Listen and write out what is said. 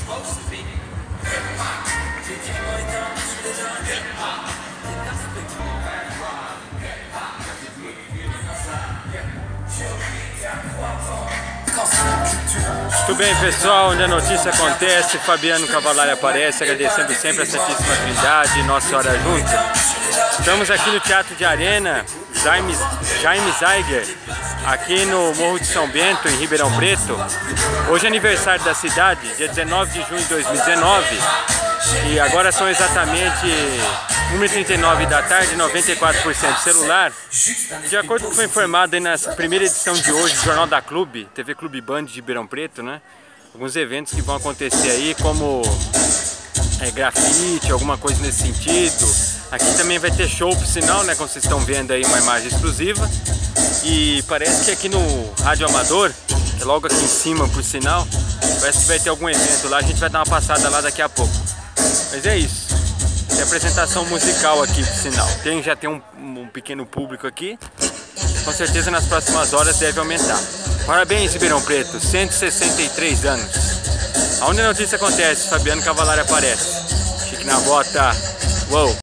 Muito bem, pessoal, onde a notícia acontece, Fabiano Cavalari aparece, agradecendo sempre a Santíssima Trindade, Nossa Senhora junta. Estamos aqui no Teatro de Arena, Jaime Zeiger, aqui no Morro de São Bento, em Ribeirão Preto. Hoje é aniversário da cidade, dia 19 de junho de 2019, e agora são exatamente 1h39 da tarde, 94% celular. De acordo com o que foi informado aí na primeira edição de hoje do Jornal da Clube, TV Clube Band de Ribeirão Preto, né? Alguns eventos que vão acontecer aí, como grafite, alguma coisa nesse sentido. Aqui também vai ter show, por sinal, né? Como vocês estão vendo aí, uma imagem exclusiva. E parece que aqui no Rádio Amador, que é logo aqui em cima, por sinal, parece que vai ter algum evento lá. A gente vai dar uma passada lá daqui a pouco. Mas é isso. Tem apresentação musical aqui, por sinal. Já tem um pequeno público aqui. Com certeza nas próximas horas deve aumentar. Parabéns, Ribeirão Preto, 163 anos. Aonde a notícia acontece, Fabiano Cavalari aparece. Chique na bota. Uou!